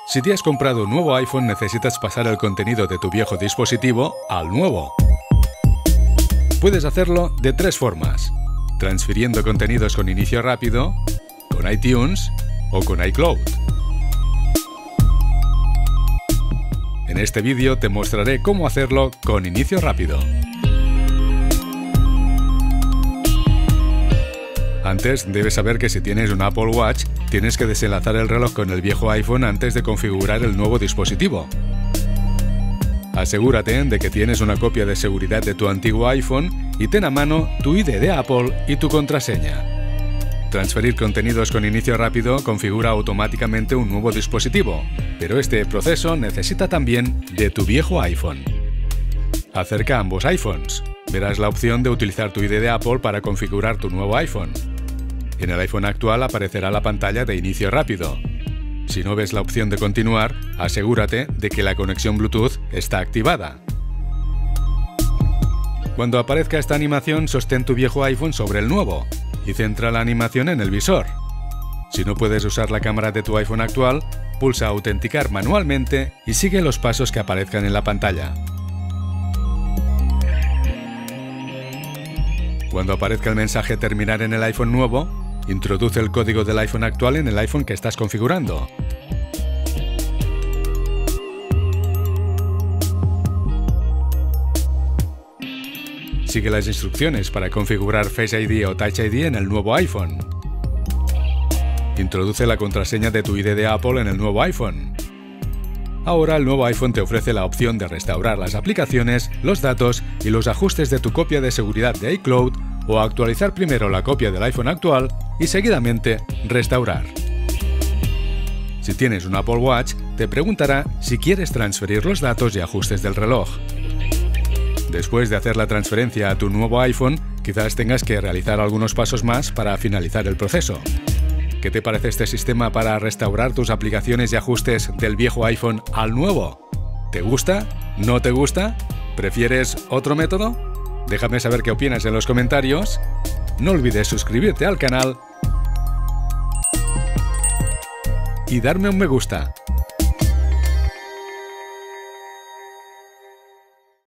Si te has comprado un nuevo iPhone, necesitas pasar el contenido de tu viejo dispositivo al nuevo. Puedes hacerlo de tres formas: transfiriendo contenidos con inicio rápido, con iTunes o con iCloud. En este vídeo te mostraré cómo hacerlo con inicio rápido. Antes, debes saber que si tienes un Apple Watch, tienes que desenlazar el reloj con el viejo iPhone antes de configurar el nuevo dispositivo. Asegúrate de que tienes una copia de seguridad de tu antiguo iPhone y ten a mano tu ID de Apple y tu contraseña. Transferir contenidos con inicio rápido configura automáticamente un nuevo dispositivo, pero este proceso necesita también de tu viejo iPhone. Acerca ambos iPhones. Verás la opción de utilizar tu ID de Apple para configurar tu nuevo iPhone. En el iPhone actual aparecerá la pantalla de inicio rápido. Si no ves la opción de continuar, asegúrate de que la conexión Bluetooth está activada. Cuando aparezca esta animación, sostén tu viejo iPhone sobre el nuevo y centra la animación en el visor. Si no puedes usar la cámara de tu iPhone actual, pulsa Autenticar manualmente y sigue los pasos que aparezcan en la pantalla. Cuando aparezca el mensaje Terminar en el iPhone nuevo, introduce el código del iPhone actual en el iPhone que estás configurando. Sigue las instrucciones para configurar Face ID o Touch ID en el nuevo iPhone. Introduce la contraseña de tu ID de Apple en el nuevo iPhone. Ahora el nuevo iPhone te ofrece la opción de restaurar las aplicaciones, los datos y los ajustes de tu copia de seguridad de iCloud o actualizar primero la copia del iPhone actual y seguidamente restaurar. Si tienes un Apple Watch, te preguntará si quieres transferir los datos y ajustes del reloj. Después de hacer la transferencia a tu nuevo iPhone, quizás tengas que realizar algunos pasos más para finalizar el proceso. ¿Qué te parece este sistema para restaurar tus aplicaciones y ajustes del viejo iPhone al nuevo? ¿Te gusta? ¿No te gusta? ¿Prefieres otro método? Déjame saber qué opinas en los comentarios. No olvides suscribirte al canal y darme un me gusta.